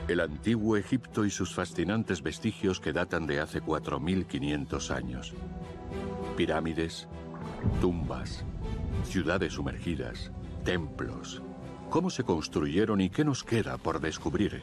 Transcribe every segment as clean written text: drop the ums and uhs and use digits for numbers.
El antiguo Egipto y sus fascinantes vestigios que datan de hace 4500 años. Pirámides, tumbas, ciudades sumergidas, templos. ¿Cómo se construyeron y qué nos queda por descubrir?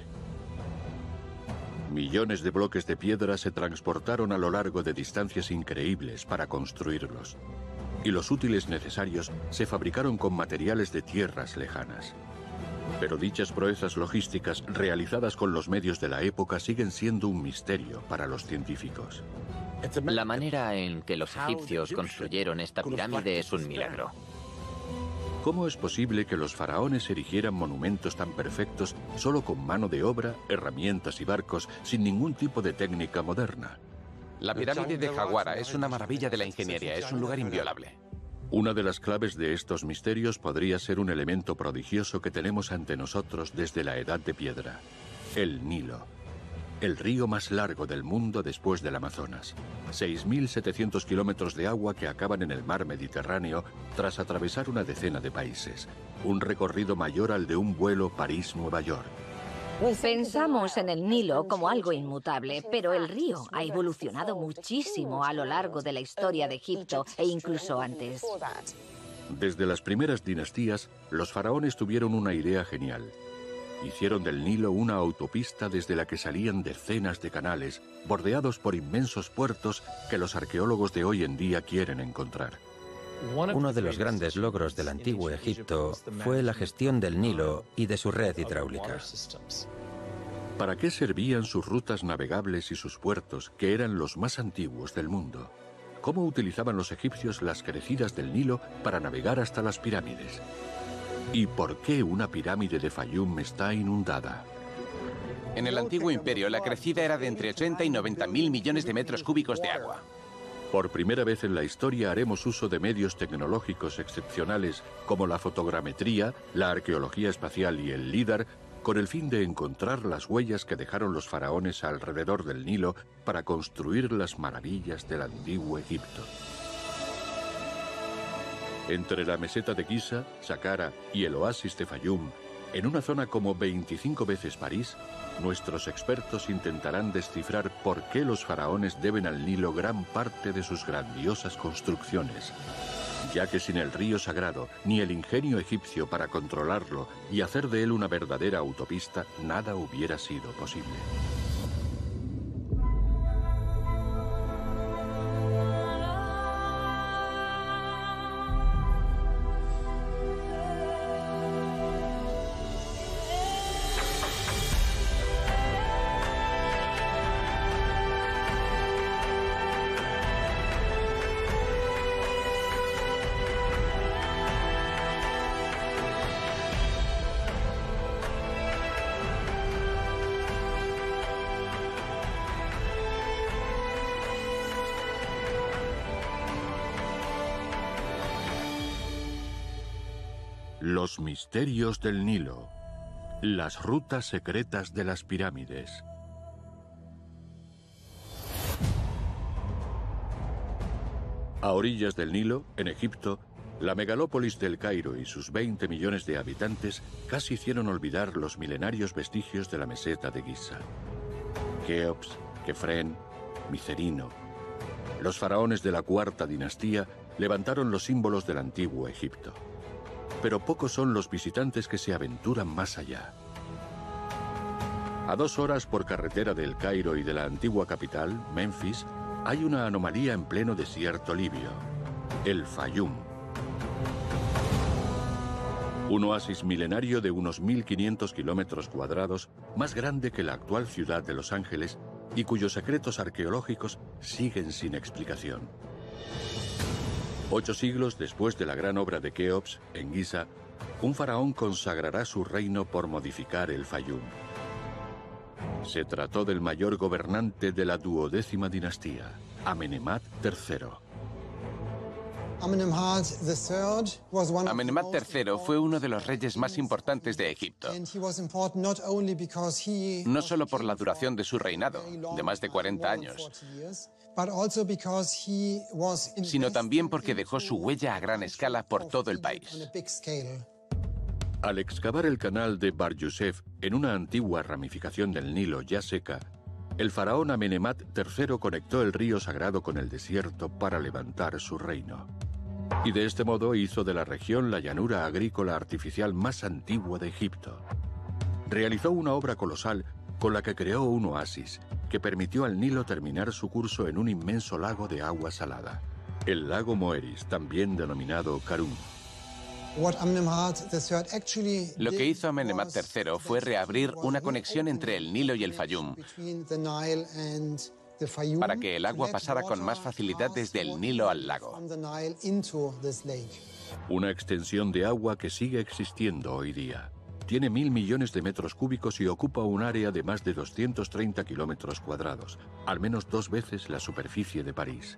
Millones de bloques de piedra se transportaron a lo largo de distancias increíbles para construirlos. Y los útiles necesarios se fabricaron con materiales de tierras lejanas. Pero dichas proezas logísticas realizadas con los medios de la época siguen siendo un misterio para los científicos. La manera en que los egipcios construyeron esta pirámide es un milagro. ¿Cómo es posible que los faraones erigieran monumentos tan perfectos solo con mano de obra, herramientas y barcos, sin ningún tipo de técnica moderna? La pirámide de Hawara es una maravilla de la ingeniería, es un lugar inviolable. Una de las claves de estos misterios podría ser un elemento prodigioso que tenemos ante nosotros desde la Edad de Piedra: el Nilo. El río más largo del mundo después del Amazonas. 6.700 kilómetros de agua que acaban en el mar Mediterráneo tras atravesar una decena de países. Un recorrido mayor al de un vuelo París-Nueva York. Pensamos en el Nilo como algo inmutable, pero el río ha evolucionado muchísimo a lo largo de la historia de Egipto e incluso antes. Desde las primeras dinastías, los faraones tuvieron una idea genial. Hicieron del Nilo una autopista desde la que salían decenas de canales, bordeados por inmensos puertos que los arqueólogos de hoy en día quieren encontrar. Uno de los grandes logros del antiguo Egipto fue la gestión del Nilo y de su red hidráulica. ¿Para qué servían sus rutas navegables y sus puertos, que eran los más antiguos del mundo? ¿Cómo utilizaban los egipcios las crecidas del Nilo para navegar hasta las pirámides? ¿Y por qué una pirámide de Fayum está inundada? En el antiguo imperio, la crecida era de entre 80 y 90 mil millones de metros cúbicos de agua. Por primera vez en la historia haremos uso de medios tecnológicos excepcionales como la fotogrametría, la arqueología espacial y el LIDAR, con el fin de encontrar las huellas que dejaron los faraones alrededor del Nilo para construir las maravillas del antiguo Egipto. Entre la meseta de Giza, Saqqara y el oasis de Fayum, en una zona como 25 veces París, nuestros expertos intentarán descifrar por qué los faraones deben al Nilo gran parte de sus grandiosas construcciones, ya que sin el río sagrado ni el ingenio egipcio para controlarlo y hacer de él una verdadera autopista, nada hubiera sido posible. Los misterios del Nilo. Las rutas secretas de las pirámides. A orillas del Nilo, en Egipto, la megalópolis del Cairo y sus 20 millones de habitantes casi hicieron olvidar los milenarios vestigios de la meseta de Giza. Keops, Kefren, Micerino. Los faraones de la cuarta dinastía levantaron los símbolos del antiguo Egipto. Pero pocos son los visitantes que se aventuran más allá. A 2 horas por carretera del Cairo y de la antigua capital, Memphis, hay una anomalía en pleno desierto libio: el Fayum. Un oasis milenario de unos 1.500 kilómetros cuadrados, más grande que la actual ciudad de Los Ángeles, y cuyos secretos arqueológicos siguen sin explicación. 8 siglos después de la gran obra de Keops, en Giza, un faraón consagrará su reino por modificar el Fayum. Se trató del mayor gobernante de la 12ª dinastía, Amenemhat III. Amenemhat III fue uno de los reyes más importantes de Egipto. No solo por la duración de su reinado, de más de 40 años, sino también porque dejó su huella a gran escala por todo el país. Al excavar el canal de Bar Yusef en una antigua ramificación del Nilo ya seca, el faraón Amenemhat III conectó el río sagrado con el desierto para levantar su reino. Y de este modo hizo de la región la llanura agrícola artificial más antigua de Egipto. Realizó una obra colosal con la que creó un oasis que permitió al Nilo terminar su curso en un inmenso lago de agua salada, el lago Moeris, también denominado Karun. Lo que hizo Amenemhat III fue reabrir una conexión entre el Nilo y el Fayum para que el agua pasara con más facilidad desde el Nilo al lago. Una extensión de agua que sigue existiendo hoy día. Tiene 1.000 millones de metros cúbicos y ocupa un área de más de 230 kilómetros cuadrados, al menos 2 veces la superficie de París.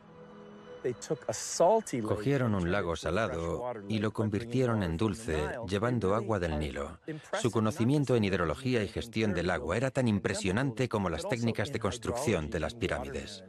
Cogieron un lago salado y lo convirtieron en dulce, llevando agua del Nilo. Su conocimiento en hidrología y gestión del agua era tan impresionante como las técnicas de construcción de las pirámides.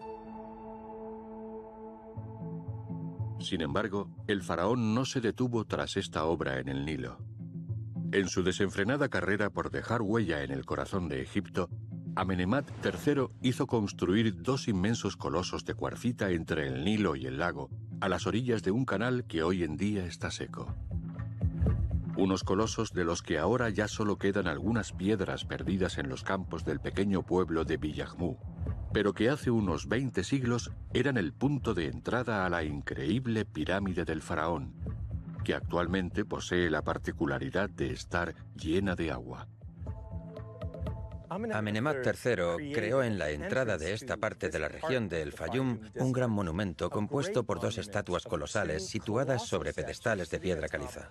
Sin embargo, el faraón no se detuvo tras esta obra en el Nilo. En su desenfrenada carrera por dejar huella en el corazón de Egipto, Amenemhat III hizo construir 2 inmensos colosos de cuarcita entre el Nilo y el lago, a las orillas de un canal que hoy en día está seco. Unos colosos de los que ahora ya solo quedan algunas piedras perdidas en los campos del pequeño pueblo de Villahmou, pero que hace unos 20 siglos eran el punto de entrada a la increíble pirámide del faraón, que actualmente posee la particularidad de estar llena de agua. Amenemhat III creó en la entrada de esta parte de la región del Fayum un gran monumento compuesto por 2 estatuas colosales situadas sobre pedestales de piedra caliza.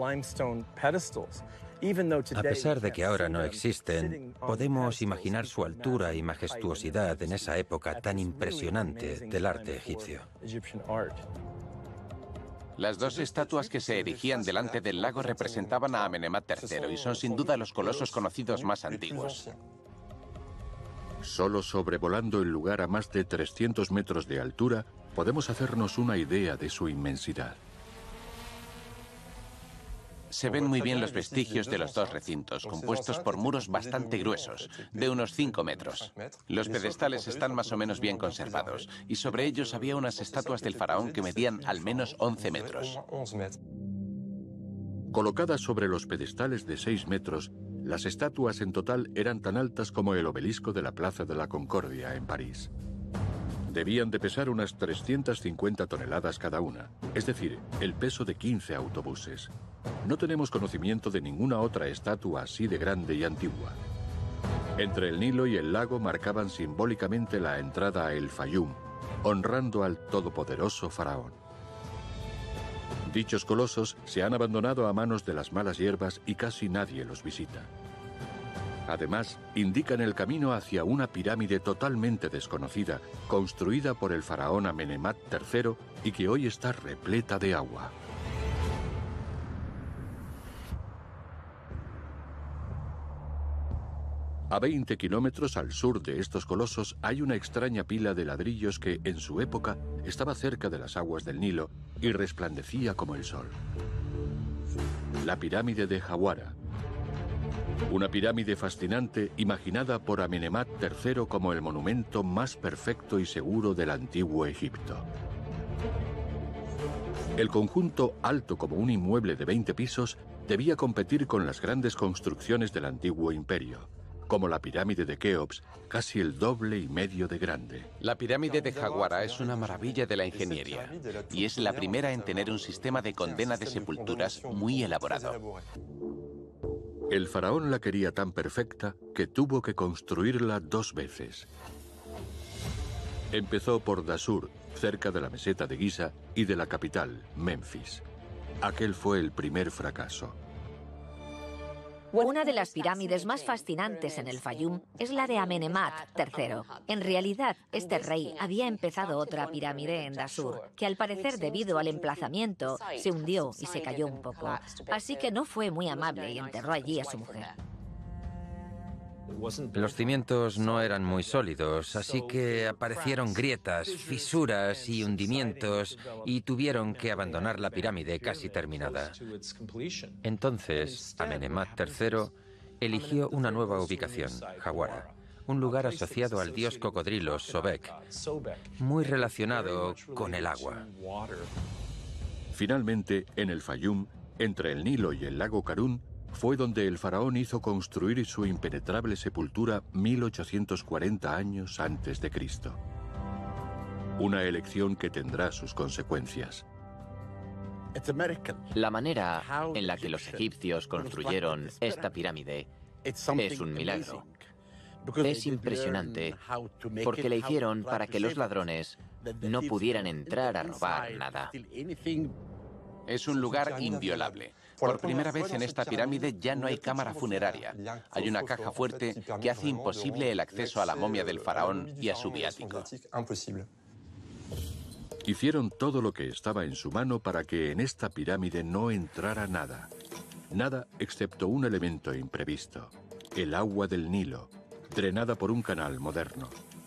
A pesar de que ahora no existen, podemos imaginar su altura y majestuosidad en esa época tan impresionante del arte egipcio. Las 2 estatuas que se erigían delante del lago representaban a Amenemhat III y son sin duda los colosos conocidos más antiguos. Solo sobrevolando el lugar a más de 300 metros de altura, podemos hacernos una idea de su inmensidad. Se ven muy bien los vestigios de los 2 recintos, compuestos por muros bastante gruesos, de unos 5 metros. Los pedestales están más o menos bien conservados, y sobre ellos había unas estatuas del faraón que medían al menos 11 metros. Colocadas sobre los pedestales de 6 metros, las estatuas en total eran tan altas como el obelisco de la Plaza de la Concordia en París. Debían de pesar unas 350 toneladas cada una, es decir, el peso de 15 autobuses. No tenemos conocimiento de ninguna otra estatua así de grande y antigua. Entre el Nilo y el lago marcaban simbólicamente la entrada a El Fayum, honrando al todopoderoso faraón. Dichos colosos se han abandonado a manos de las malas hierbas y casi nadie los visita. Además, indican el camino hacia una pirámide totalmente desconocida, construida por el faraón Amenemhat III y que hoy está repleta de agua. A 20 kilómetros al sur de estos colosos hay una extraña pila de ladrillos que, en su época, estaba cerca de las aguas del Nilo y resplandecía como el sol. La pirámide de Jawara. Una pirámide fascinante imaginada por Amenemhat III como el monumento más perfecto y seguro del antiguo Egipto. El conjunto, alto como un inmueble de 20 pisos, debía competir con las grandes construcciones del antiguo imperio, como la pirámide de Keops, casi el doble y medio de grande. La pirámide de Jawara es una maravilla de la ingeniería y es la primera en tener un sistema de condena de sepulturas muy elaborado. El faraón la quería tan perfecta que tuvo que construirla 2 veces. Empezó por Dasur, cerca de la meseta de Giza y de la capital, Memphis. Aquel fue el primer fracaso. Una de las pirámides más fascinantes en el Fayum es la de Amenemhat III. En realidad, este rey había empezado otra pirámide en Dasur, que al parecer debido al emplazamiento se hundió y se cayó un poco. Así que no fue muy amable y enterró allí a su mujer. Los cimientos no eran muy sólidos, así que aparecieron grietas, fisuras y hundimientos y tuvieron que abandonar la pirámide casi terminada. Entonces, Amenemhat III eligió una nueva ubicación, Jawara, un lugar asociado al dios cocodrilo Sobek, muy relacionado con el agua. Finalmente, en el Fayum, entre el Nilo y el lago Karún, fue donde el faraón hizo construir su impenetrable sepultura 1840 años antes de Cristo. Una elección que tendrá sus consecuencias. La manera en la que los egipcios construyeron esta pirámide es un milagro. Es impresionante porque la hicieron para que los ladrones no pudieran entrar a robar nada. Es un lugar inviolable. Por primera vez en esta pirámide ya no hay cámara funeraria. Hay una caja fuerte que hace imposible el acceso a la momia del faraón y a su viático. Hicieron todo lo que estaba en su mano para que en esta pirámide no entrara nada. Nada excepto un elemento imprevisto: el agua del Nilo, drenada por un canal moderno.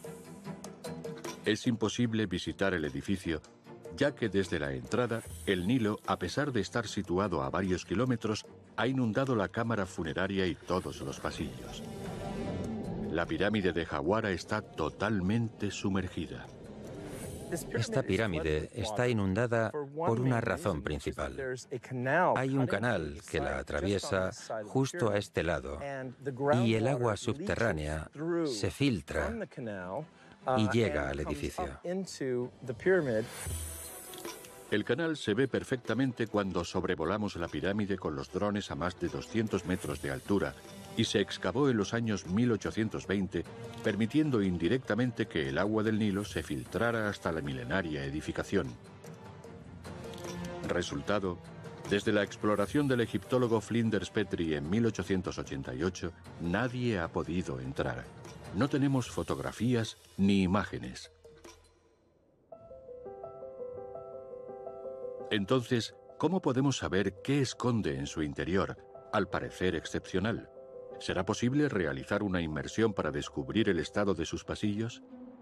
Es imposible visitar el edificio, ya que desde la entrada, el Nilo, a pesar de estar situado a varios kilómetros, ha inundado la cámara funeraria y todos los pasillos. La pirámide de Jawara está totalmente sumergida. Esta pirámide está inundada por una razón principal. Hay un canal que la atraviesa justo a este lado y el agua subterránea se filtra y llega al edificio. El canal se ve perfectamente cuando sobrevolamos la pirámide con los drones a más de 200 metros de altura y se excavó en los años 1820, permitiendo indirectamente que el agua del Nilo se filtrara hasta la milenaria edificación. Resultado: desde la exploración del egiptólogo Flinders Petrie en 1888, nadie ha podido entrar. No tenemos fotografías ni imágenes. Entonces, ¿cómo podemos saber qué esconde en su interior, al parecer excepcional? ¿Será posible realizar una inmersión para descubrir el estado de sus pasillos?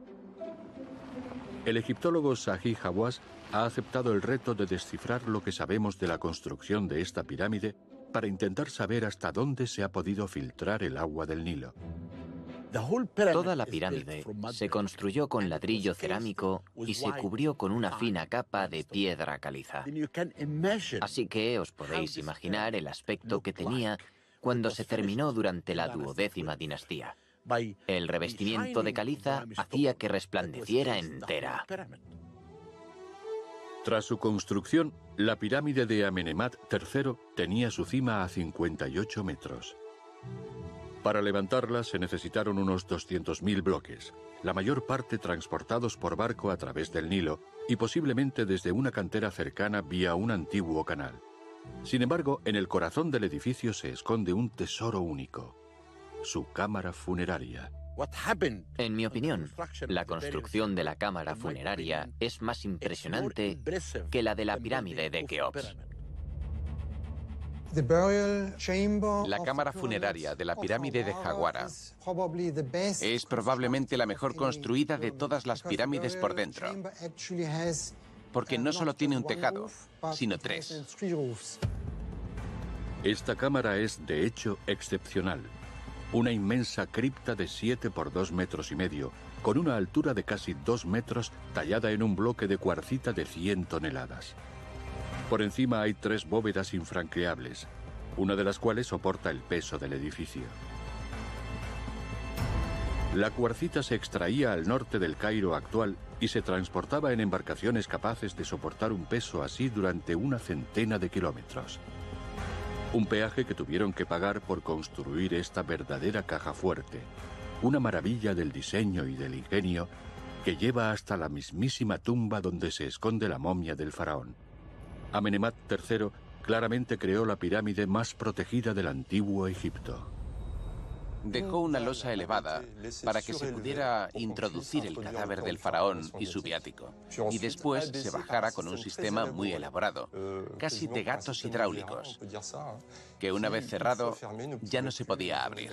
El egiptólogo Zahi Hawass ha aceptado el reto de descifrar lo que sabemos de la construcción de esta pirámide para intentar saber hasta dónde se ha podido filtrar el agua del Nilo. Toda la pirámide se construyó con ladrillo cerámico y se cubrió con una fina capa de piedra caliza. Así que os podéis imaginar el aspecto que tenía cuando se terminó durante la 12ª dinastía. El revestimiento de caliza hacía que resplandeciera entera. Tras su construcción, la pirámide de Amenemhat III tenía su cima a 58 metros. Para levantarla se necesitaron unos 200.000 bloques, la mayor parte transportados por barco a través del Nilo y posiblemente desde una cantera cercana vía un antiguo canal. Sin embargo, en el corazón del edificio se esconde un tesoro único: su cámara funeraria. En mi opinión, la construcción de la cámara funeraria es más impresionante que la de la pirámide de Keops. La cámara funeraria de la pirámide de Jawara es probablemente la mejor construida de todas las pirámides por dentro, porque no solo tiene un tejado, sino 3. Esta cámara es, de hecho, excepcional. Una inmensa cripta de 7 por 2 metros y medio, con una altura de casi 2 metros, tallada en un bloque de cuarcita de 100 toneladas. Por encima hay 3 bóvedas infranqueables, una de las cuales soporta el peso del edificio. La cuarcita se extraía al norte del Cairo actual y se transportaba en embarcaciones capaces de soportar un peso así durante una centena de kilómetros. Un peaje que tuvieron que pagar por construir esta verdadera caja fuerte, una maravilla del diseño y del ingenio que lleva hasta la mismísima tumba donde se esconde la momia del faraón. Amenemhat III claramente creó la pirámide más protegida del antiguo Egipto. Dejó una losa elevada para que se pudiera introducir el cadáver del faraón y su viático, y después se bajara con un sistema muy elaborado, casi de gatos hidráulicos, que una vez cerrado ya no se podía abrir.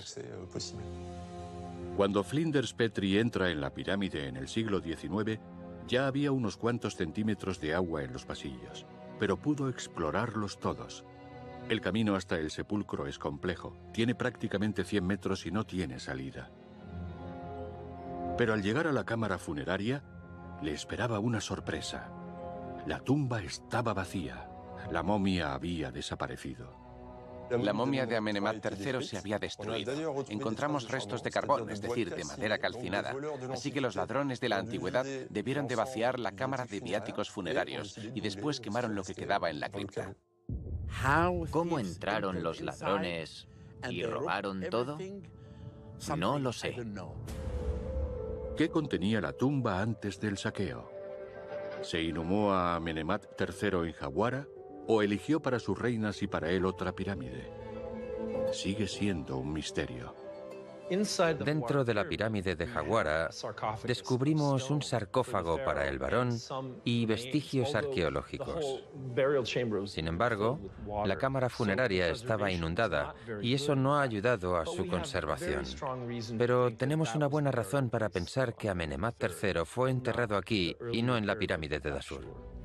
Cuando Flinders Petrie entra en la pirámide en el siglo XIX, ya había unos cuantos centímetros de agua en los pasillos, pero pudo explorarlos todos. El camino hasta el sepulcro es complejo, tiene prácticamente 100 metros y no tiene salida. Pero al llegar a la cámara funeraria, le esperaba una sorpresa. La tumba estaba vacía, la momia había desaparecido. La momia de Amenemhat III se había destruido. Encontramos restos de carbón, es decir, de madera calcinada. Así que los ladrones de la antigüedad debieron de vaciar la cámara de viáticos funerarios y después quemaron lo que quedaba en la cripta. ¿Cómo entraron los ladrones y robaron todo? No lo sé. ¿Qué contenía la tumba antes del saqueo? ¿Se inhumó a Amenemhat III en Jawara o eligió para sus reinas y para él otra pirámide? Sigue siendo un misterio. Dentro de la pirámide de Jawara descubrimos un sarcófago para el varón y vestigios arqueológicos. Sin embargo, la cámara funeraria estaba inundada y eso no ha ayudado a su conservación. Pero tenemos una buena razón para pensar que Amenemhat III fue enterrado aquí y no en la pirámide de Dashur.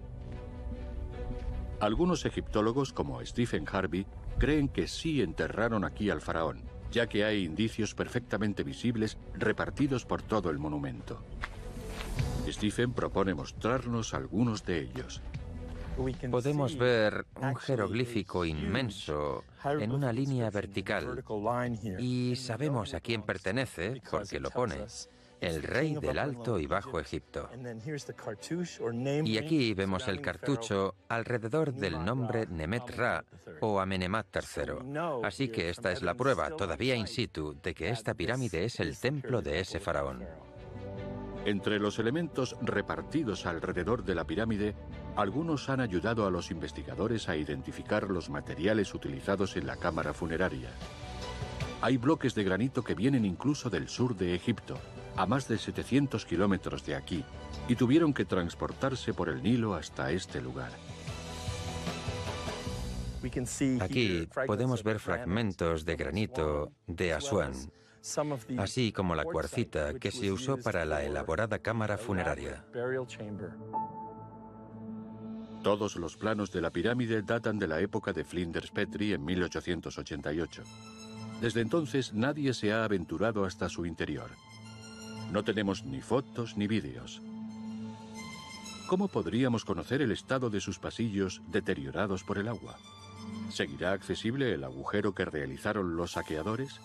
Algunos egiptólogos, como Stephen Harvey, creen que sí enterraron aquí al faraón, ya que hay indicios perfectamente visibles repartidos por todo el monumento. Stephen propone mostrarnos algunos de ellos. Podemos ver un jeroglífico inmenso en una línea vertical y sabemos a quién pertenece porque lo pone: el rey del Alto y Bajo Egipto. Y aquí vemos el cartucho alrededor del nombre Nemet-Ra o Amenemhat III. Así que esta es la prueba, todavía in situ, de que esta pirámide es el templo de ese faraón. Entre los elementos repartidos alrededor de la pirámide, algunos han ayudado a los investigadores a identificar los materiales utilizados en la cámara funeraria. Hay bloques de granito que vienen incluso del sur de Egipto, a más de 700 kilómetros de aquí, y tuvieron que transportarse por el Nilo hasta este lugar. Aquí podemos ver fragmentos de granito de Asuán, así como la cuarcita que se usó para la elaborada cámara funeraria. Todos los planos de la pirámide datan de la época de Flinders Petrie en 1888. Desde entonces nadie se ha aventurado hasta su interior. No tenemos ni fotos ni vídeos. ¿Cómo podríamos conocer el estado de sus pasillos deteriorados por el agua? ¿Seguirá accesible el agujero que realizaron los saqueadores?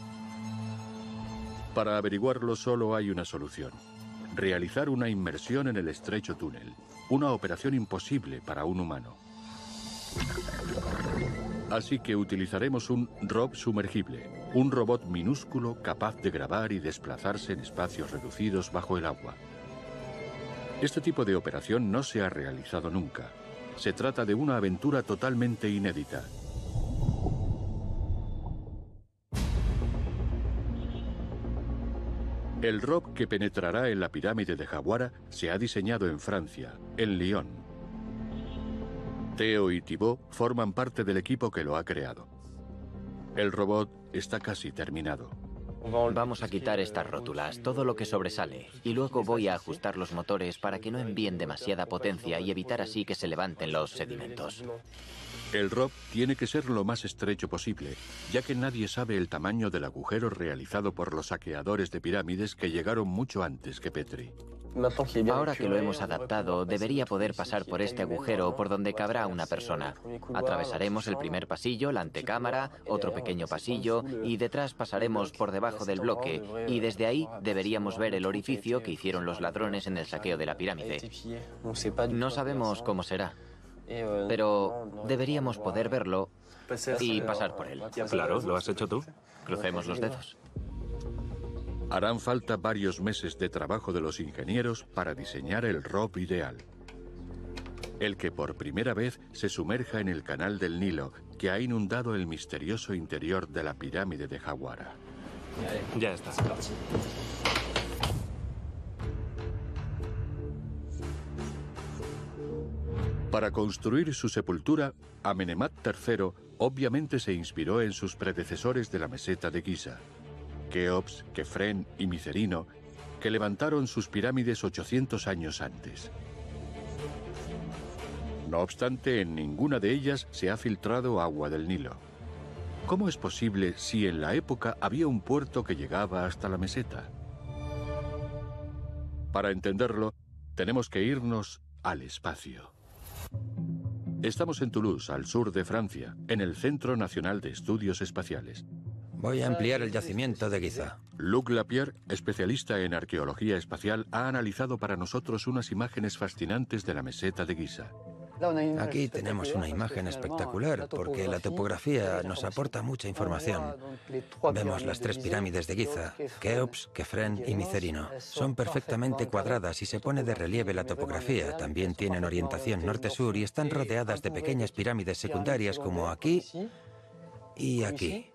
Para averiguarlo solo hay una solución: realizar una inmersión en el estrecho túnel, una operación imposible para un humano. Así que utilizaremos un ROV sumergible, un robot minúsculo capaz de grabar y desplazarse en espacios reducidos bajo el agua. Este tipo de operación no se ha realizado nunca. Se trata de una aventura totalmente inédita. El ROV que penetrará en la pirámide de Jawara se ha diseñado en Francia, en Lyon. Theo y Thibaut forman parte del equipo que lo ha creado. El robot está casi terminado. Vamos a quitar estas rótulas, todo lo que sobresale, y luego voy a ajustar los motores para que no envíen demasiada potencia y evitar así que se levanten los sedimentos. El ROV tiene que ser lo más estrecho posible, ya que nadie sabe el tamaño del agujero realizado por los saqueadores de pirámides que llegaron mucho antes que Petrie. Ahora que lo hemos adaptado, debería poder pasar por este agujero por donde cabrá una persona. Atravesaremos el primer pasillo, la antecámara, otro pequeño pasillo y detrás pasaremos por debajo del bloque y desde ahí deberíamos ver el orificio que hicieron los ladrones en el saqueo de la pirámide. No sabemos cómo será, pero deberíamos poder verlo y pasar por él. Claro, ¿lo has hecho tú? Crucemos los dedos. Harán falta varios meses de trabajo de los ingenieros para diseñar el ROV ideal. El que por primera vez se sumerja en el canal del Nilo, que ha inundado el misterioso interior de la pirámide de Jawara. Ya está. Para construir su sepultura, Amenemhat III obviamente se inspiró en sus predecesores de la meseta de Giza, Keops, Kefren y Micerino, que levantaron sus pirámides 800 años antes. No obstante, en ninguna de ellas se ha filtrado agua del Nilo. ¿Cómo es posible si en la época había un puerto que llegaba hasta la meseta? Para entenderlo, tenemos que irnos al espacio. Estamos en Toulouse, al sur de Francia, en el Centro Nacional de Estudios Espaciales. Voy a ampliar el yacimiento de Giza. Luc Lapierre, especialista en arqueología espacial, ha analizado para nosotros unas imágenes fascinantes de la meseta de Giza. Aquí tenemos una imagen espectacular porque la topografía nos aporta mucha información. Vemos las 3 pirámides de Giza, Keops, Kefren y Micerino. Son perfectamente cuadradas y se pone de relieve la topografía. También tienen orientación norte-sur y están rodeadas de pequeñas pirámides secundarias como aquí y aquí.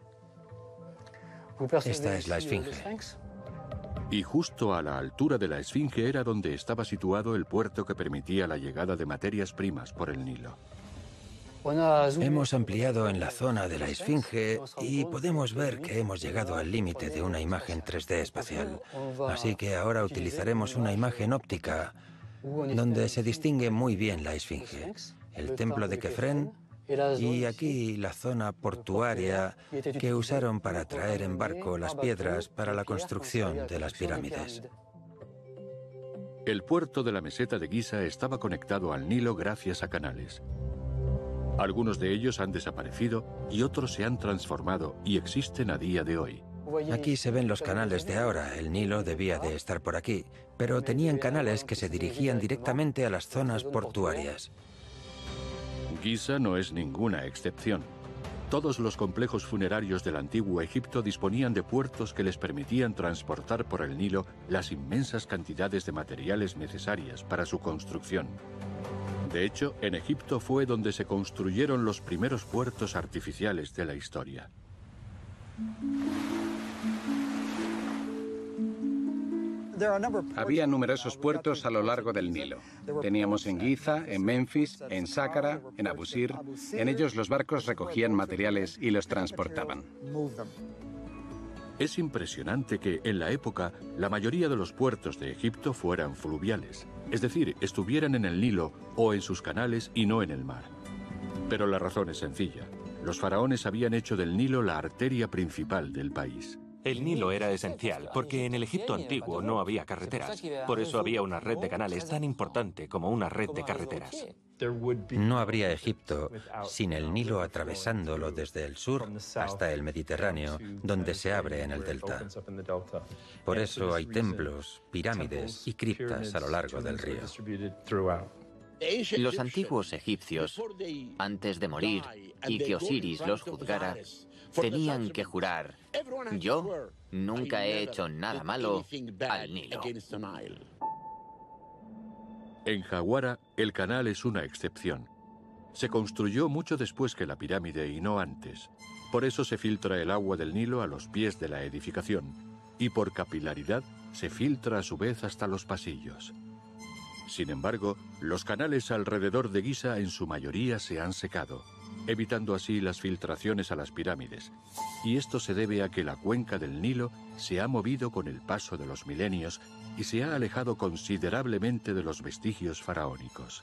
Esta es la Esfinge. Y justo a la altura de la Esfinge era donde estaba situado el puerto que permitía la llegada de materias primas por el Nilo. Hemos ampliado en la zona de la Esfinge y podemos ver que hemos llegado al límite de una imagen 3D espacial. Así que ahora utilizaremos una imagen óptica donde se distingue muy bien la Esfinge, el templo de Kefren y aquí la zona portuaria que usaron para traer en barco las piedras para la construcción de las pirámides. El puerto de la meseta de Giza estaba conectado al Nilo gracias a canales. Algunos de ellos han desaparecido y otros se han transformado y existen a día de hoy. Aquí se ven los canales de ahora. El Nilo debía de estar por aquí, pero tenían canales que se dirigían directamente a las zonas portuarias. Giza no es ninguna excepción. Todos los complejos funerarios del antiguo Egipto disponían de puertos que les permitían transportar por el Nilo las inmensas cantidades de materiales necesarias para su construcción. De hecho, en Egipto fue donde se construyeron los primeros puertos artificiales de la historia. Había numerosos puertos a lo largo del Nilo. Teníamos en Giza, en Memphis, en Sácara, en Abusir. En ellos los barcos recogían materiales y los transportaban. Es impresionante que, en la época, la mayoría de los puertos de Egipto fueran fluviales, es decir, estuvieran en el Nilo o en sus canales y no en el mar. Pero la razón es sencilla. Los faraones habían hecho del Nilo la arteria principal del país. El Nilo era esencial porque en el Egipto antiguo no había carreteras. Por eso había una red de canales tan importante como una red de carreteras. No habría Egipto sin el Nilo atravesándolo desde el sur hasta el Mediterráneo, donde se abre en el delta. Por eso hay templos, pirámides y criptas a lo largo del río. Los antiguos egipcios, antes de morir y que Osiris los juzgara, tenían que jurar: yo nunca he hecho nada malo al Nilo. En Jawara, el canal es una excepción. Se construyó mucho después que la pirámide y no antes. Por eso se filtra el agua del Nilo a los pies de la edificación y por capilaridad se filtra a su vez hasta los pasillos. Sin embargo, los canales alrededor de Giza en su mayoría se han secado, evitando así las filtraciones a las pirámides. Y esto se debe a que la cuenca del Nilo se ha movido con el paso de los milenios y se ha alejado considerablemente de los vestigios faraónicos.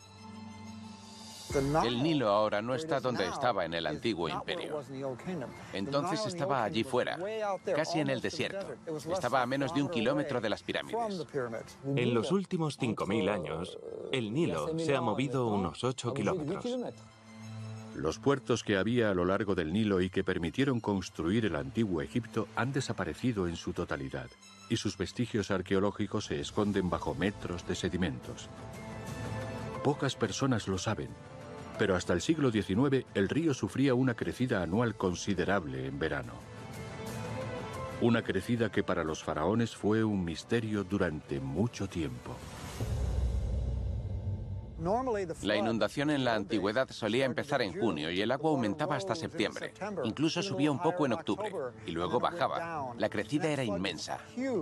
El Nilo ahora no está donde estaba en el antiguo imperio. Entonces estaba allí fuera, casi en el desierto. Estaba a menos de 1 kilómetro de las pirámides. En los últimos 5.000 años, el Nilo se ha movido unos 8 kilómetros. Los puertos que había a lo largo del Nilo y que permitieron construir el antiguo Egipto han desaparecido en su totalidad, y sus vestigios arqueológicos se esconden bajo metros de sedimentos. Pocas personas lo saben, pero hasta el siglo XIX el río sufría una crecida anual considerable en verano. Una crecida que para los faraones fue un misterio durante mucho tiempo. La inundación en la antigüedad solía empezar en junio y el agua aumentaba hasta septiembre. Incluso subía un poco en octubre y luego bajaba. La crecida era inmensa.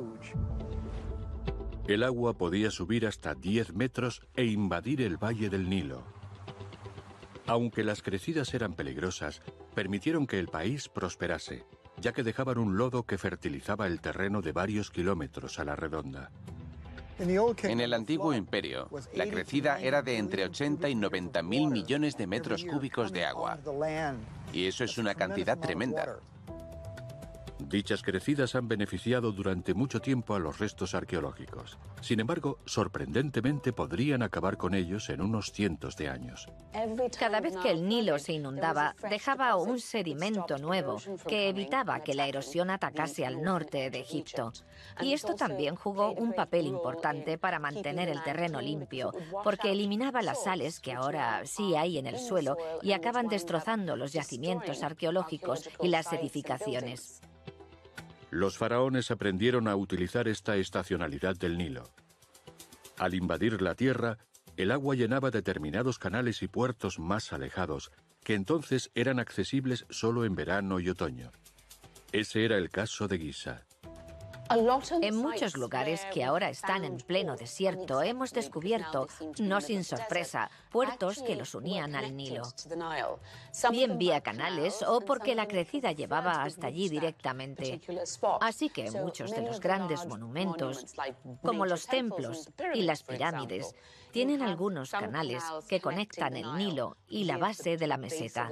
El agua podía subir hasta 10 metros e invadir el valle del Nilo. Aunque las crecidas eran peligrosas, permitieron que el país prosperase, ya que dejaban un lodo que fertilizaba el terreno de varios kilómetros a la redonda. En el antiguo imperio, la crecida era de entre 80 y 90 mil millones de metros cúbicos de agua. Y eso es una cantidad tremenda. Dichas crecidas han beneficiado durante mucho tiempo a los restos arqueológicos. Sin embargo, sorprendentemente podrían acabar con ellos en unos cientos de años. Cada vez que el Nilo se inundaba, dejaba un sedimento nuevo que evitaba que la erosión atacase al norte de Egipto. Y esto también jugó un papel importante para mantener el terreno limpio, porque eliminaba las sales que ahora sí hay en el suelo y acaban destrozando los yacimientos arqueológicos y las edificaciones. Los faraones aprendieron a utilizar esta estacionalidad del Nilo. Al invadir la tierra, el agua llenaba determinados canales y puertos más alejados, que entonces eran accesibles solo en verano y otoño. Ese era el caso de Giza. En muchos lugares que ahora están en pleno desierto, hemos descubierto, no sin sorpresa, puertos que los unían al Nilo. Bien vía canales o porque la crecida llevaba hasta allí directamente. Así que muchos de los grandes monumentos, como los templos y las pirámides, tienen algunos canales que conectan el Nilo y la base de la meseta.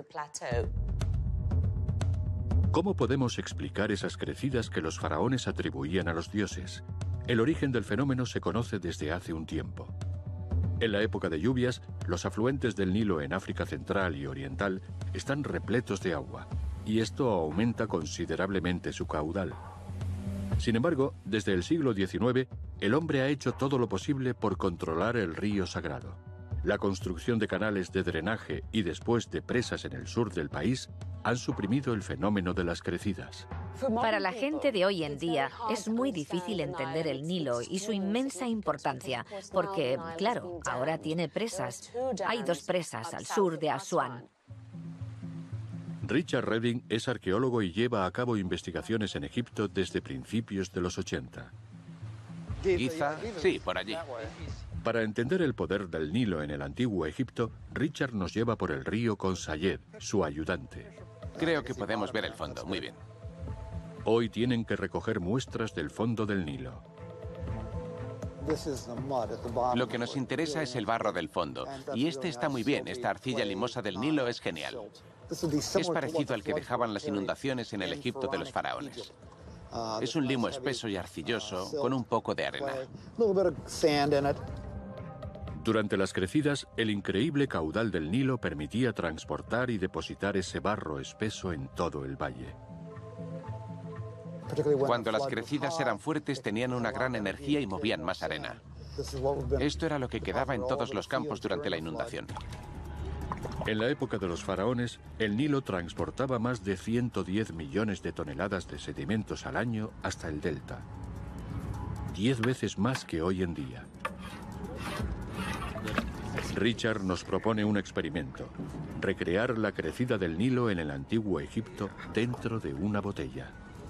¿Cómo podemos explicar esas crecidas que los faraones atribuían a los dioses? El origen del fenómeno se conoce desde hace un tiempo. En la época de lluvias, los afluentes del Nilo en África Central y Oriental están repletos de agua, y esto aumenta considerablemente su caudal. Sin embargo, desde el siglo XIX, el hombre ha hecho todo lo posible por controlar el río sagrado. La construcción de canales de drenaje y después de presas en el sur del país han suprimido el fenómeno de las crecidas. Para la gente de hoy en día es muy difícil entender el Nilo y su inmensa importancia, porque, claro, ahora tiene presas. Hay 2 presas al sur de Asuán. Richard Redding es arqueólogo y lleva a cabo investigaciones en Egipto desde principios de los 80. Giza, sí, por allí. Para entender el poder del Nilo en el antiguo Egipto, Richard nos lleva por el río con Sayed, su ayudante. Creo que podemos ver el fondo, muy bien. Hoy tienen que recoger muestras del fondo del Nilo. Lo que nos interesa es el barro del fondo, y este está muy bien, esta arcilla limosa del Nilo es genial. Es parecido al que dejaban las inundaciones en el Egipto de los faraones. Es un limo espeso y arcilloso, con un poco de arena. Durante las crecidas, el increíble caudal del Nilo permitía transportar y depositar ese barro espeso en todo el valle. Cuando las crecidas eran fuertes, tenían una gran energía y movían más arena. Esto era lo que quedaba en todos los campos durante la inundación. En la época de los faraones, el Nilo transportaba más de 110 millones de toneladas de sedimentos al año hasta el delta. 10 veces más que hoy en día. Richard nos propone un experimento: recrear la crecida del Nilo en el antiguo Egipto dentro de una botella.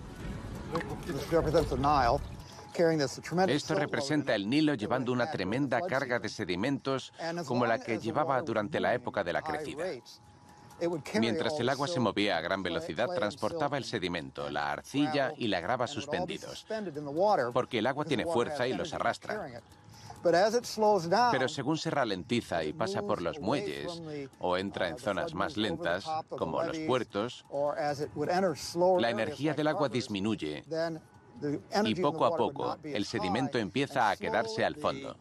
Esto representa el Nilo llevando una tremenda carga de sedimentos como la que llevaba durante la época de la crecida. Mientras el agua se movía a gran velocidad, transportaba el sedimento, la arcilla y la grava suspendidos, porque el agua tiene fuerza y los arrastra. Pero según se ralentiza y pasa por los muelles o entra en zonas más lentas, como los puertos, la energía del agua disminuye y poco a poco el sedimento empieza a quedarse al fondo.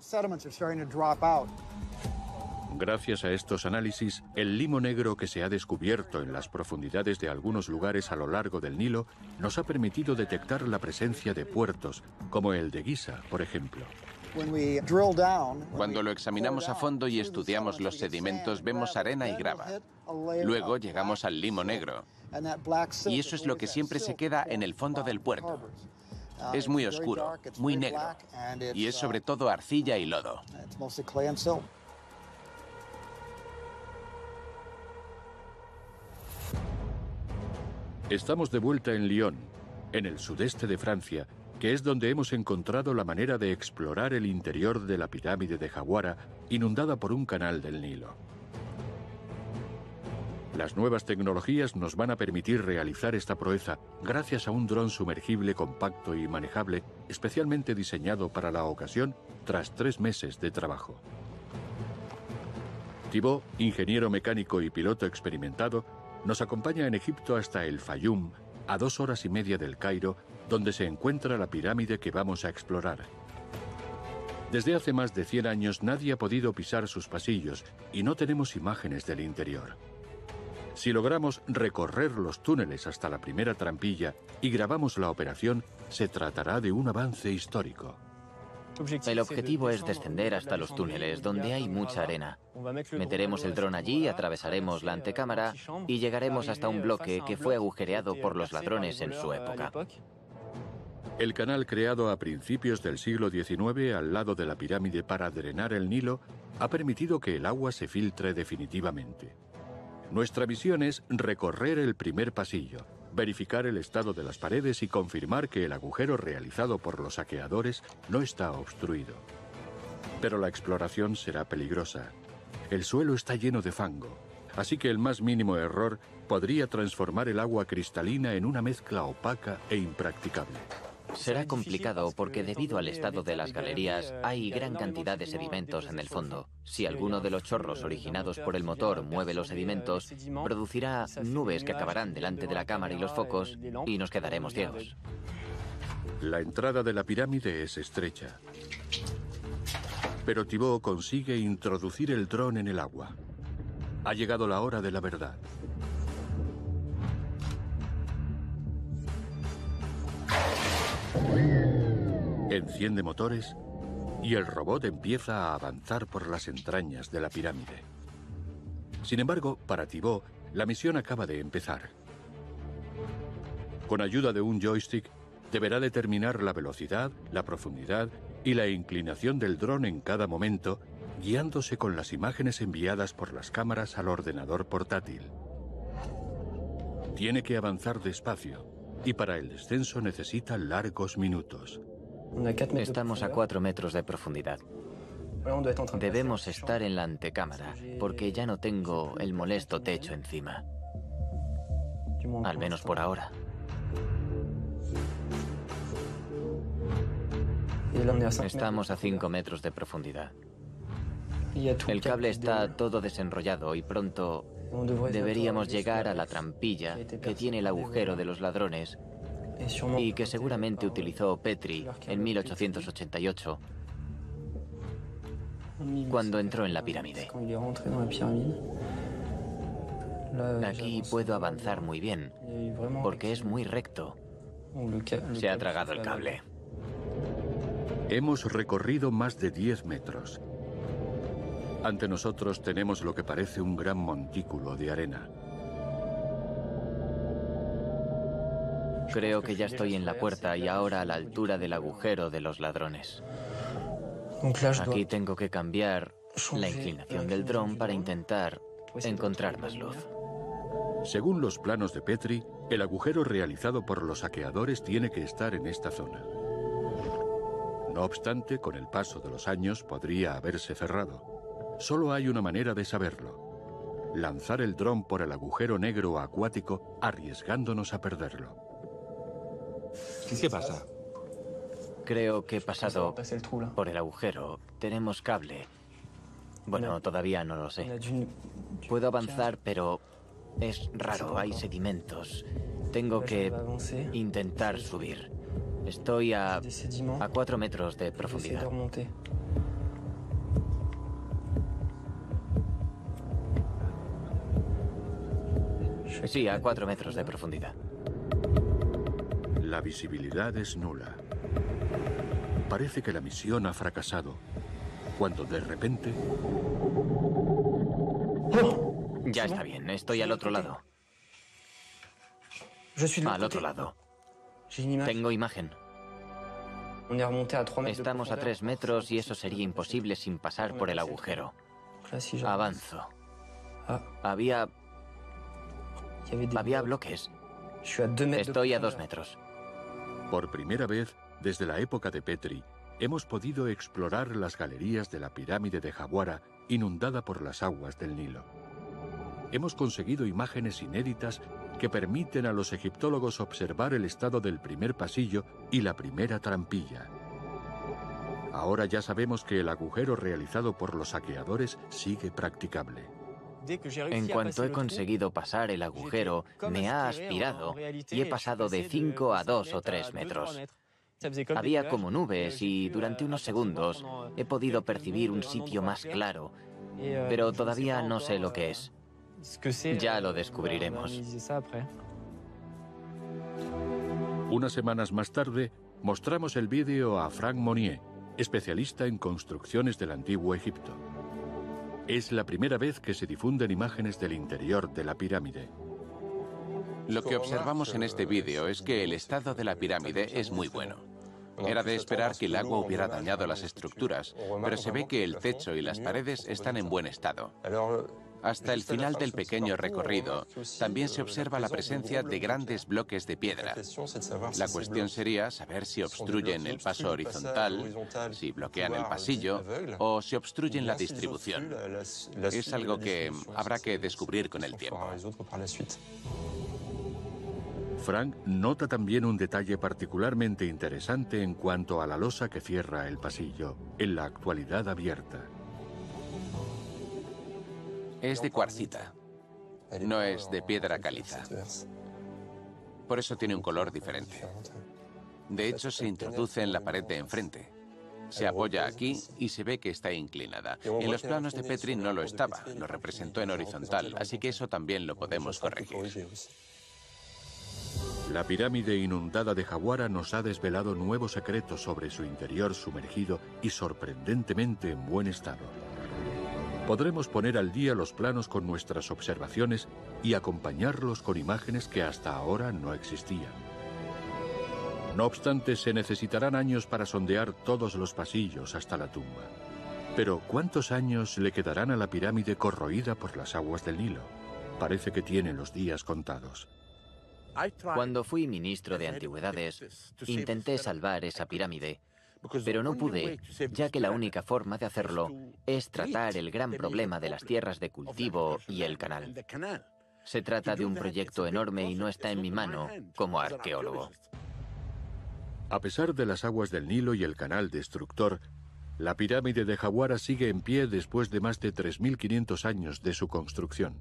Gracias a estos análisis, el limo negro que se ha descubierto en las profundidades de algunos lugares a lo largo del Nilo nos ha permitido detectar la presencia de puertos, como el de Giza, por ejemplo. Cuando lo examinamos a fondo y estudiamos los sedimentos, vemos arena y grava. Luego llegamos al limo negro. Y eso es lo que siempre se queda en el fondo del puerto. Es muy oscuro, muy negro. Y es sobre todo arcilla y lodo. Estamos de vuelta en Lyon, en el sudeste de Francia, que es donde hemos encontrado la manera de explorar el interior de la pirámide de Jawara, inundada por un canal del Nilo. Las nuevas tecnologías nos van a permitir realizar esta proeza gracias a un dron sumergible compacto y manejable, especialmente diseñado para la ocasión tras 3 meses de trabajo. Thibaut, ingeniero mecánico y piloto experimentado, nos acompaña en Egipto hasta el Fayum, a 2 horas y media del Cairo, donde se encuentra la pirámide que vamos a explorar. Desde hace más de 100 años nadie ha podido pisar sus pasillos y no tenemos imágenes del interior. Si logramos recorrer los túneles hasta la primera trampilla y grabamos la operación, se tratará de un avance histórico. El objetivo es descender hasta los túneles, donde hay mucha arena. Meteremos el dron allí, atravesaremos la antecámara y llegaremos hasta un bloque que fue agujereado por los ladrones en su época. El canal creado a principios del siglo XIX al lado de la pirámide para drenar el Nilo ha permitido que el agua se filtre definitivamente. Nuestra misión es recorrer el primer pasillo, verificar el estado de las paredes y confirmar que el agujero realizado por los saqueadores no está obstruido. Pero la exploración será peligrosa. El suelo está lleno de fango, así que el más mínimo error podría transformar el agua cristalina en una mezcla opaca e impracticable. Será complicado porque debido al estado de las galerías hay gran cantidad de sedimentos en el fondo. Si alguno de los chorros originados por el motor mueve los sedimentos, producirá nubes que acabarán delante de la cámara y los focos y nos quedaremos ciegos. La entrada de la pirámide es estrecha, pero Thibaut consigue introducir el dron en el agua. Ha llegado la hora de la verdad. Enciende motores y el robot empieza a avanzar por las entrañas de la pirámide. Sin embargo, para Thibaut, la misión acaba de empezar. Con ayuda de un joystick, deberá determinar la velocidad, la profundidad y la inclinación del dron en cada momento, guiándose con las imágenes enviadas por las cámaras al ordenador portátil. Tiene que avanzar despacio y para el descenso necesita largos minutos. Estamos a 4 metros de profundidad. Debemos estar en la antecámara, porque ya no tengo el molesto techo encima. Al menos por ahora. Estamos a 5 metros de profundidad. El cable está todo desenrollado y pronto deberíamos llegar a la trampilla que tiene el agujero de los ladrones y que seguramente utilizó Petrie en 1888 cuando entró en la pirámide. Aquí puedo avanzar muy bien porque es muy recto. Se ha tragado el cable. Hemos recorrido más de 10 metros. Ante nosotros tenemos lo que parece un gran montículo de arena. Creo que ya estoy en la puerta y ahora a la altura del agujero de los ladrones. Aquí tengo que cambiar la inclinación del dron para intentar encontrar más luz. Según los planos de Petrie, el agujero realizado por los saqueadores tiene que estar en esta zona. No obstante, con el paso de los años podría haberse cerrado. Solo hay una manera de saberlo: lanzar el dron por el agujero negro acuático, arriesgándonos a perderlo. ¿Qué pasa? Creo que he pasado por el agujero. Tenemos cable. Bueno, todavía no lo sé. Puedo avanzar, pero es raro. Hay sedimentos. Tengo que intentar subir. Estoy a 4 metros de profundidad. Sí, a 4 metros de profundidad. La visibilidad es nula. Parece que la misión ha fracasado, cuando de repente... Ya está bien, estoy al otro lado. Al otro lado. Tengo imagen. Estamos a 3 metros y eso sería imposible sin pasar por el agujero. Avanzo. Había bloques. Estoy a 2 metros. Por primera vez, desde la época de Petrie, hemos podido explorar las galerías de la pirámide de Jawara inundada por las aguas del Nilo. Hemos conseguido imágenes inéditas que permiten a los egiptólogos observar el estado del primer pasillo y la primera trampilla. Ahora ya sabemos que el agujero realizado por los saqueadores sigue practicable. En cuanto he conseguido pasar el agujero, me ha aspirado y he pasado de 5 a 2 o 3 metros. Había como nubes y durante unos segundos he podido percibir un sitio más claro, pero todavía no sé lo que es. Ya lo descubriremos. Unas semanas más tarde, mostramos el vídeo a Frank Monnier, especialista en construcciones del Antiguo Egipto. Es la primera vez que se difunden imágenes del interior de la pirámide. Lo que observamos en este vídeo es que el estado de la pirámide es muy bueno. Era de esperar que el agua hubiera dañado las estructuras, pero se ve que el techo y las paredes están en buen estado. Hasta el final del pequeño recorrido, también se observa la presencia de grandes bloques de piedra. La cuestión sería saber si obstruyen el paso horizontal, si bloquean el pasillo o si obstruyen la distribución. Es algo que habrá que descubrir con el tiempo. Frank nota también un detalle particularmente interesante en cuanto a la losa que cierra el pasillo, en la actualidad abierta. Es de cuarcita, no es de piedra caliza. Por eso tiene un color diferente. De hecho, se introduce en la pared de enfrente. Se apoya aquí y se ve que está inclinada. En los planos de Petrie no lo estaba, lo representó en horizontal, así que eso también lo podemos corregir. La pirámide inundada de Jawara nos ha desvelado nuevos secretos sobre su interior sumergido y sorprendentemente en buen estado. Podremos poner al día los planos con nuestras observaciones y acompañarlos con imágenes que hasta ahora no existían. No obstante, se necesitarán años para sondear todos los pasillos hasta la tumba. Pero, ¿cuántos años le quedarán a la pirámide corroída por las aguas del Nilo? Parece que tiene los días contados. Cuando fui ministro de Antigüedades, intenté salvar esa pirámide, pero no pude, ya que la única forma de hacerlo es tratar el gran problema de las tierras de cultivo y el canal. Se trata de un proyecto enorme y no está en mi mano como arqueólogo. A pesar de las aguas del Nilo y el canal destructor, la pirámide de Jawara sigue en pie después de más de 3.500 años de su construcción.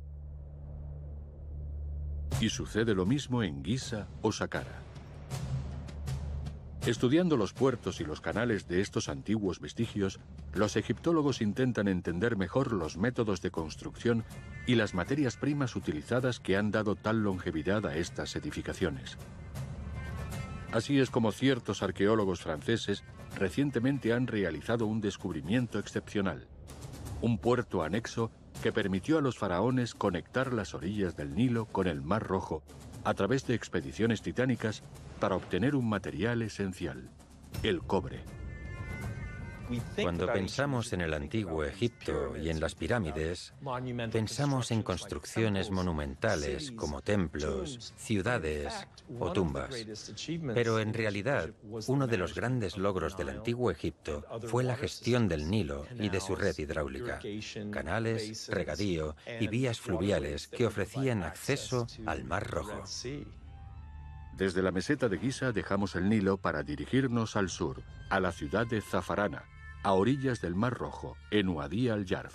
Y sucede lo mismo en Giza o Saqqara. Estudiando los puertos y los canales de estos antiguos vestigios, los egiptólogos intentan entender mejor los métodos de construcción y las materias primas utilizadas que han dado tal longevidad a estas edificaciones. Así es como ciertos arqueólogos franceses recientemente han realizado un descubrimiento excepcional: un puerto anexo que permitió a los faraones conectar las orillas del Nilo con el Mar Rojo a través de expediciones titánicas para obtener un material esencial, el cobre. Cuando pensamos en el antiguo Egipto y en las pirámides, pensamos en construcciones monumentales como templos, ciudades o tumbas. Pero en realidad, uno de los grandes logros del antiguo Egipto fue la gestión del Nilo y de su red hidráulica, canales, regadío y vías fluviales que ofrecían acceso al Mar Rojo. Desde la meseta de Giza dejamos el Nilo para dirigirnos al sur, a la ciudad de Zafarana, a orillas del Mar Rojo, en Wadi al-Yarf.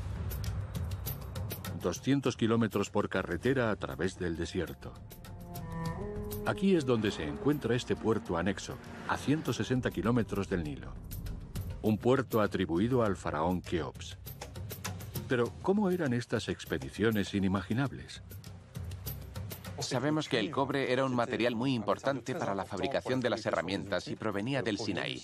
200 kilómetros por carretera a través del desierto. Aquí es donde se encuentra este puerto anexo, a 160 kilómetros del Nilo. Un puerto atribuido al faraón Keops. Pero, ¿cómo eran estas expediciones inimaginables? Sabemos que el cobre era un material muy importante para la fabricación de las herramientas y provenía del Sinaí.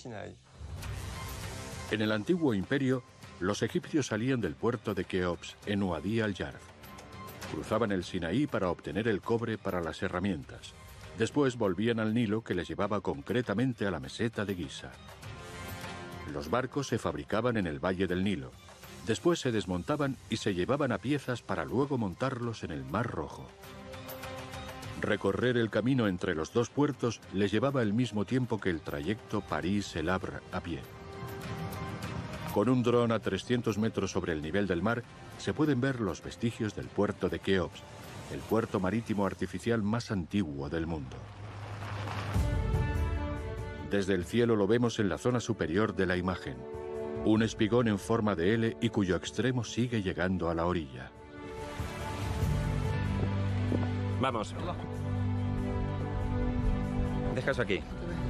En el antiguo imperio, los egipcios salían del puerto de Keops, en Wadi al-Yarf. Cruzaban el Sinaí para obtener el cobre para las herramientas. Después volvían al Nilo, que les llevaba concretamente a la meseta de Giza. Los barcos se fabricaban en el valle del Nilo. Después se desmontaban y se llevaban a piezas para luego montarlos en el Mar Rojo. Recorrer el camino entre los dos puertos les llevaba el mismo tiempo que el trayecto París-El Havre a pie. Con un dron a 300 metros sobre el nivel del mar, se pueden ver los vestigios del puerto de Keops, el puerto marítimo artificial más antiguo del mundo. Desde el cielo lo vemos en la zona superior de la imagen, un espigón en forma de L y cuyo extremo sigue llegando a la orilla. Vamos. Deja eso aquí.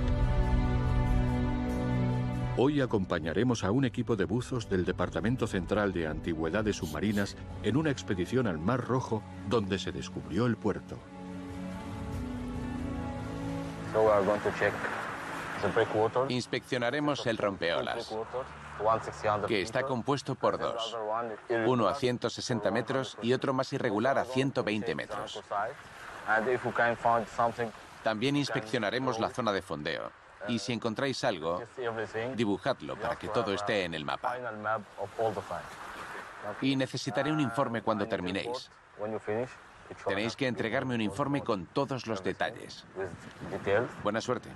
Hoy acompañaremos a un equipo de buzos del Departamento Central de Antigüedades Submarinas en una expedición al Mar Rojo donde se descubrió el puerto. Inspeccionaremos el rompeolas, que está compuesto por dos, uno a 160 metros y otro más irregular a 120 metros. También inspeccionaremos la zona de fondeo, y si encontráis algo, dibujadlo para que todo esté en el mapa. Y necesitaré un informe cuando terminéis. Tenéis que entregarme un informe con todos los detalles. Buena suerte.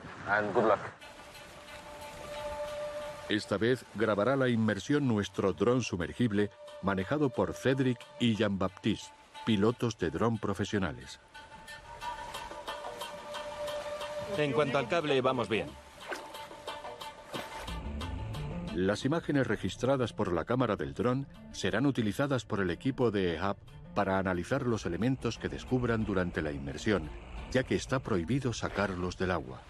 Esta vez grabará la inmersión nuestro dron sumergible manejado por Cédric y Jean-Baptiste, pilotos de dron profesionales. En cuanto al cable, vamos bien. Las imágenes registradas por la cámara del dron serán utilizadas por el equipo de EHAB para analizar los elementos que descubran durante la inmersión, ya que está prohibido sacarlos del agua.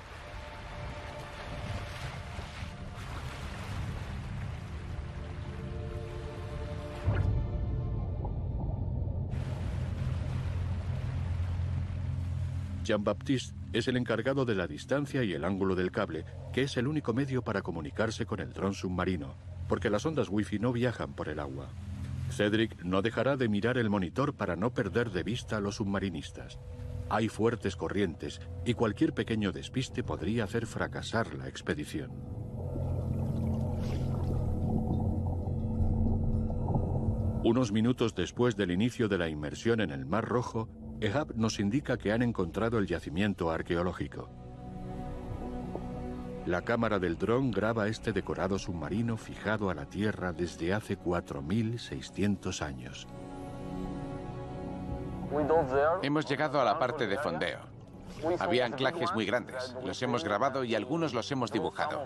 Jean-Baptiste es el encargado de la distancia y el ángulo del cable, que es el único medio para comunicarse con el dron submarino, porque las ondas wifi no viajan por el agua. Cédric no dejará de mirar el monitor para no perder de vista a los submarinistas. Hay fuertes corrientes y cualquier pequeño despiste podría hacer fracasar la expedición. Unos minutos después del inicio de la inmersión en el Mar Rojo, EHAB nos indica que han encontrado el yacimiento arqueológico. La cámara del dron graba este decorado submarino fijado a la Tierra desde hace 4.600 años. Hemos llegado a la parte de fondeo. Había anclajes muy grandes. Los hemos grabado y algunos los hemos dibujado.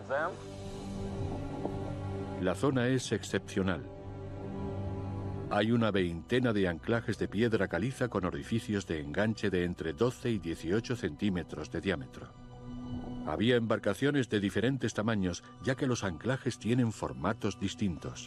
La zona es excepcional. Hay una veintena de anclajes de piedra caliza con orificios de enganche de entre 12 y 18 centímetros de diámetro. Había embarcaciones de diferentes tamaños, ya que los anclajes tienen formatos distintos.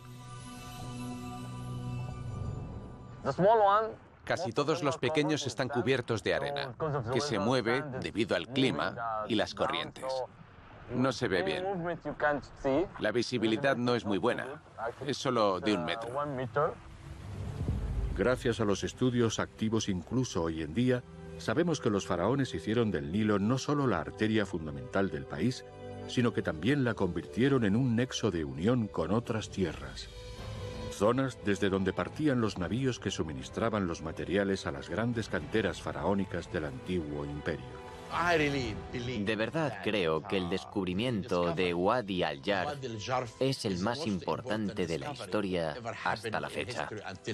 Casi todos los pequeños están cubiertos de arena, que se mueve debido al clima y las corrientes. No se ve bien. La visibilidad no es muy buena. Es solo de 1 metro. Gracias a los estudios activos incluso hoy en día, sabemos que los faraones hicieron del Nilo no solo la arteria fundamental del país, sino que también la convirtieron en un nexo de unión con otras tierras. Zonas desde donde partían los navíos que suministraban los materiales a las grandes canteras faraónicas del antiguo imperio. De verdad creo que el descubrimiento de Wadi al-Jarf es el más importante de la historia hasta la fecha.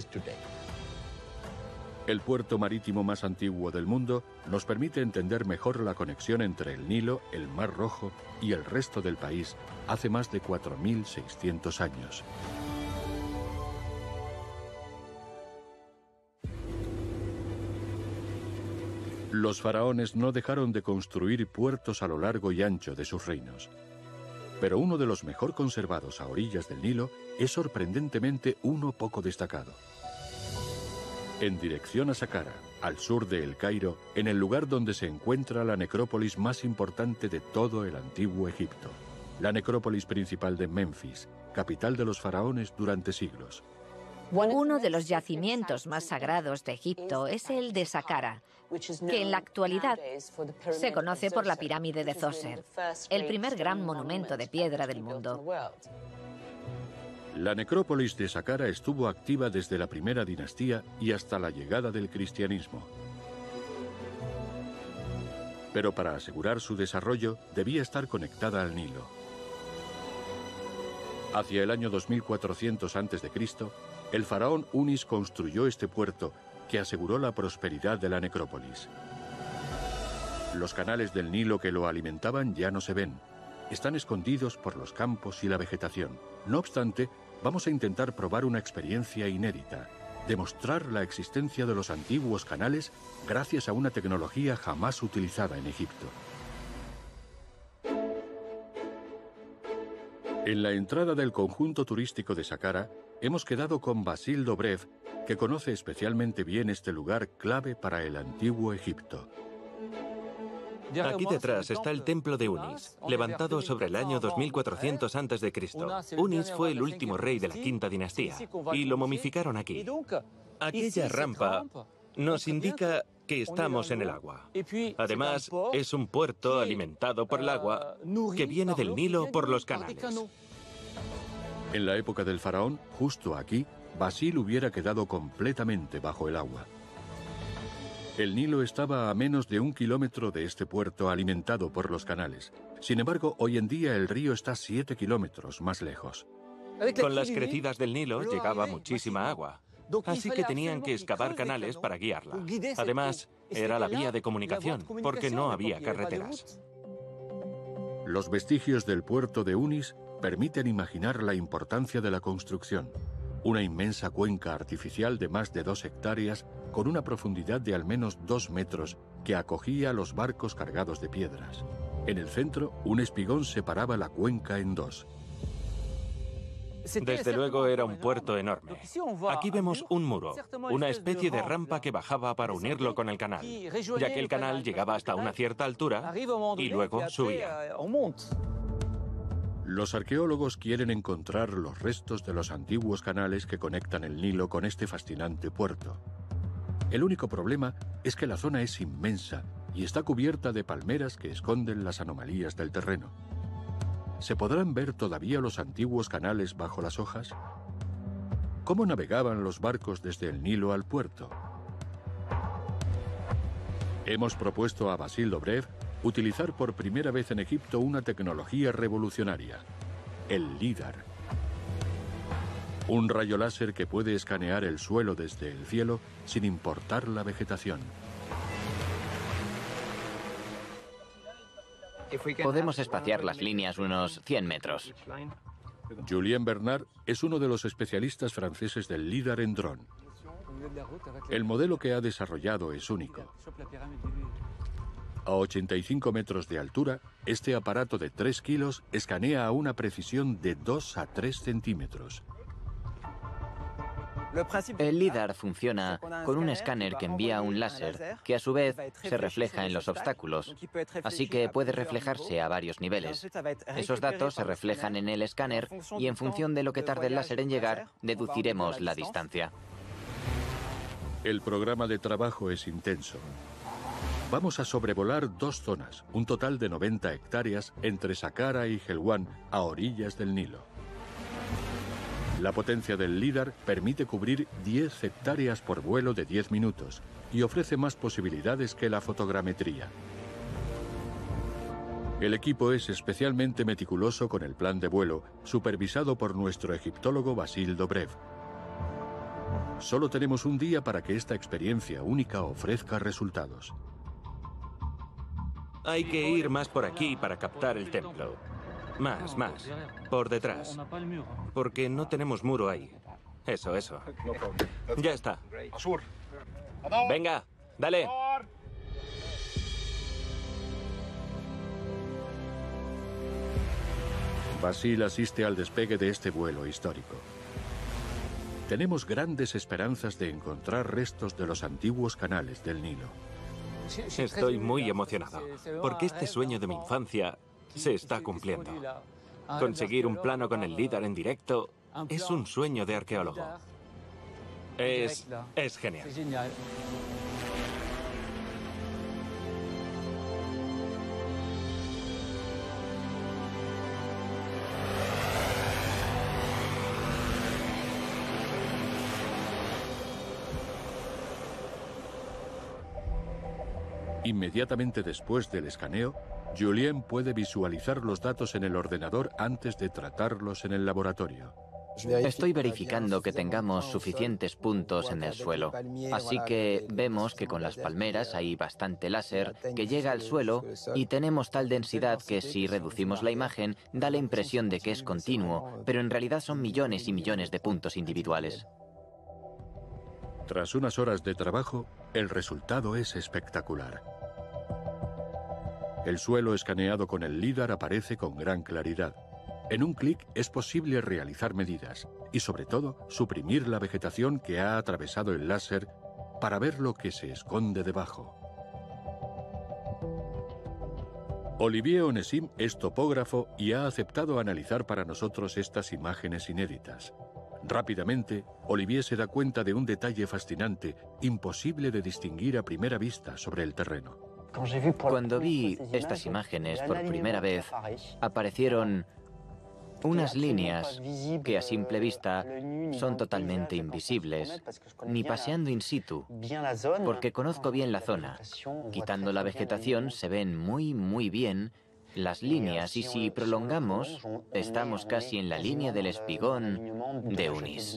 El puerto marítimo más antiguo del mundo nos permite entender mejor la conexión entre el Nilo, el Mar Rojo y el resto del país hace más de 4.600 años. Los faraones no dejaron de construir puertos a lo largo y ancho de sus reinos. Pero uno de los mejor conservados a orillas del Nilo es sorprendentemente uno poco destacado. En dirección a Saqqara, al sur de El Cairo, en el lugar donde se encuentra la necrópolis más importante de todo el antiguo Egipto, la necrópolis principal de Menfis, capital de los faraones durante siglos. Uno de los yacimientos más sagrados de Egipto es el de Saqqara, que en la actualidad se conoce por la pirámide de Zoser, el primer gran monumento de piedra del mundo. La necrópolis de Saqqara estuvo activa desde la primera dinastía y hasta la llegada del cristianismo. pero para asegurar su desarrollo debía estar conectada al Nilo. Hacia el año 2400 a.C., el faraón Unis construyó este puerto que aseguró la prosperidad de la necrópolis. Los canales del Nilo que lo alimentaban ya no se ven. Están escondidos por los campos y la vegetación. No obstante, vamos a intentar probar una experiencia inédita: demostrar la existencia de los antiguos canales gracias a una tecnología jamás utilizada en Egipto. En la entrada del conjunto turístico de Saqqara, hemos quedado con Basile Dobrev, que conoce especialmente bien este lugar clave para el antiguo Egipto. Aquí detrás está el templo de Unis, levantado sobre el año 2400 a.C. Unis fue el último rey de la quinta dinastía y lo momificaron aquí. Aquella rampa nos indica que estamos en el agua. Además, es un puerto alimentado por el agua que viene del Nilo por los canales. En la época del faraón, justo aquí, Basile hubiera quedado completamente bajo el agua. El Nilo estaba a menos de 1 kilómetro de este puerto alimentado por los canales. Sin embargo, hoy en día el río está 7 kilómetros más lejos. Con las crecidas del Nilo llegaba muchísima agua, así que tenían que excavar canales para guiarla. Además, era la vía de comunicación, porque no había carreteras. Los vestigios del puerto de Unis permiten imaginar la importancia de la construcción. Una inmensa cuenca artificial de más de 2 hectáreas con una profundidad de al menos 2 metros que acogía a los barcos cargados de piedras. En el centro, un espigón separaba la cuenca en dos. Desde luego era un puerto enorme. Aquí vemos un muro, una especie de rampa que bajaba para unirlo con el canal, ya que el canal llegaba hasta una cierta altura y luego subía. Los arqueólogos quieren encontrar los restos de los antiguos canales que conectan el Nilo con este fascinante puerto. El único problema es que la zona es inmensa y está cubierta de palmeras que esconden las anomalías del terreno. ¿Se podrán ver todavía los antiguos canales bajo las hojas? ¿Cómo navegaban los barcos desde el Nilo al puerto? Hemos propuesto a Basile Dobrev utilizar por primera vez en Egipto una tecnología revolucionaria: el LIDAR. Un rayo láser que puede escanear el suelo desde el cielo sin importar la vegetación. Podemos espaciar las líneas unos 100 metros. Julien Bernard es uno de los especialistas franceses del LIDAR en dron. El modelo que ha desarrollado es único. A 85 metros de altura, este aparato de 3 kilos escanea a una precisión de 2 a 3 centímetros. El LIDAR funciona con un escáner que envía un láser que a su vez se refleja en los obstáculos, así que puede reflejarse a varios niveles. Esos datos se reflejan en el escáner y en función de lo que tarde el láser en llegar, deduciremos la distancia. El programa de trabajo es intenso. Vamos a sobrevolar 2 zonas, un total de 90 hectáreas entre Saqqara y Helwan, a orillas del Nilo. La potencia del LIDAR permite cubrir 10 hectáreas por vuelo de 10 minutos y ofrece más posibilidades que la fotogrametría. El equipo es especialmente meticuloso con el plan de vuelo, supervisado por nuestro egiptólogo Basile Dobrev. Solo tenemos un día para que esta experiencia única ofrezca resultados. Hay que ir más por aquí para captar el templo. Más, por detrás. Porque no tenemos muro ahí. Eso. Ya está. Venga, dale. Basile asiste al despegue de este vuelo histórico. Tenemos grandes esperanzas de encontrar restos de los antiguos canales del Nilo. Estoy muy emocionado, porque este sueño de mi infancia se está cumpliendo. Conseguir un plano con el LIDAR en directo es un sueño de arqueólogo. Es genial. Inmediatamente después del escaneo, Julien puede visualizar los datos en el ordenador antes de tratarlos en el laboratorio. Estoy verificando que tengamos suficientes puntos en el suelo. Así que vemos que con las palmeras hay bastante láser que llega al suelo y tenemos tal densidad que si reducimos la imagen da la impresión de que es continuo, pero en realidad son millones y millones de puntos individuales. Tras unas horas de trabajo, el resultado es espectacular. El suelo escaneado con el LIDAR aparece con gran claridad. En un clic es posible realizar medidas y, sobre todo, suprimir la vegetación que ha atravesado el láser para ver lo que se esconde debajo. Olivier Onesime es topógrafo y ha aceptado analizar para nosotros estas imágenes inéditas. Rápidamente, Olivier se da cuenta de un detalle fascinante, imposible de distinguir a primera vista sobre el terreno. Cuando vi estas imágenes por primera vez, aparecieron unas líneas que a simple vista son totalmente invisibles, ni paseando in situ, porque conozco bien la zona. Quitando la vegetación se ven muy bien las líneas y si prolongamos, estamos casi en la línea del espigón de Unis.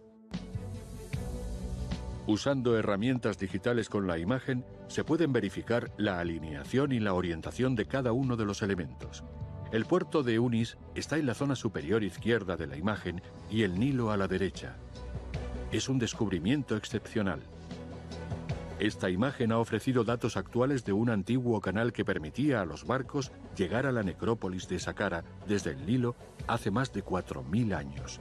Usando herramientas digitales con la imagen, se pueden verificar la alineación y la orientación de cada uno de los elementos. El puerto de Unis está en la zona superior izquierda de la imagen y el Nilo a la derecha. Es un descubrimiento excepcional. Esta imagen ha ofrecido datos actuales de un antiguo canal que permitía a los barcos llegar a la necrópolis de Saqqara desde el Nilo hace más de 4000 años.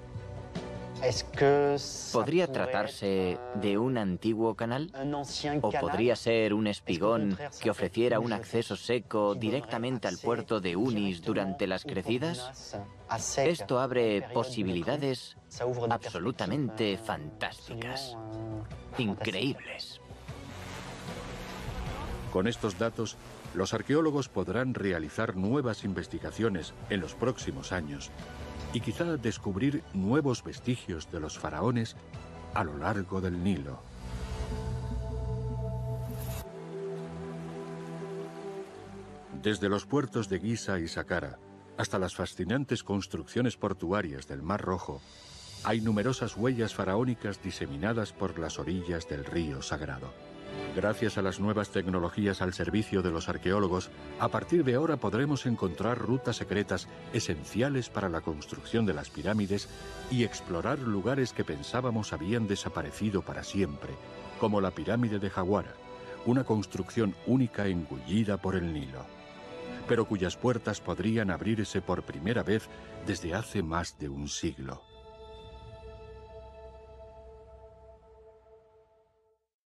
¿Podría tratarse de un antiguo canal? ¿O podría ser un espigón que ofreciera un acceso seco directamente al puerto de Unis durante las crecidas? Esto abre posibilidades absolutamente fantásticas, increíbles. Con estos datos, los arqueólogos podrán realizar nuevas investigaciones en los próximos años y quizá descubrir nuevos vestigios de los faraones a lo largo del Nilo. Desde los puertos de Giza y Saqqara hasta las fascinantes construcciones portuarias del Mar Rojo, hay numerosas huellas faraónicas diseminadas por las orillas del río Sagrado. Gracias a las nuevas tecnologías al servicio de los arqueólogos, a partir de ahora podremos encontrar rutas secretas esenciales para la construcción de las pirámides y explorar lugares que pensábamos habían desaparecido para siempre, como la pirámide de Jawara, una construcción única engullida por el Nilo, pero cuyas puertas podrían abrirse por primera vez desde hace más de un siglo.